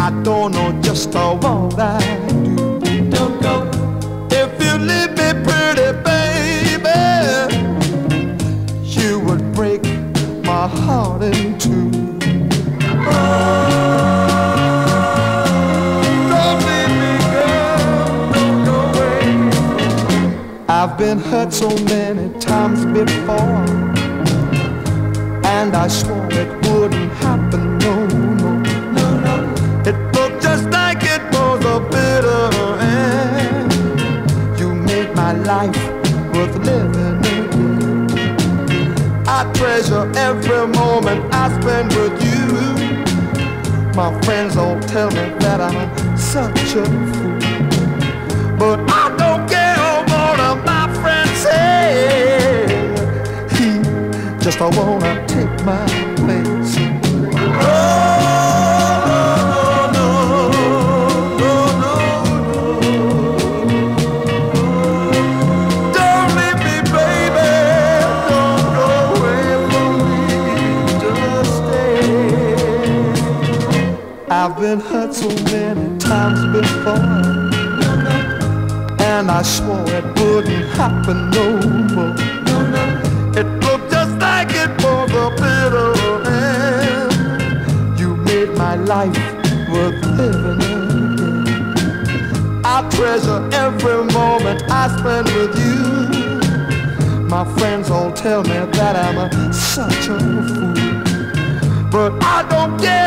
I don't know just what I do. Don't go. If you leave me, pretty baby, you would break my heart in two. Don't leave me, girl, don't go away. I've been hurt so many times before, and I swore it wouldn't happen no more. No, no. It looked just like it was a bitter end. You made my life worth living again. I treasure every moment I spend with you. My friends all tell me that I'm such a fool, but I don't care what my friends say. He just wanna take my place. I've been hurt so many times before, and I swore it wouldn't happen no more. It looked just like it was a bitter end. You made my life worth living again. I treasure every moment I spend with you. My friends all tell me that I'm such a fool, but I don't care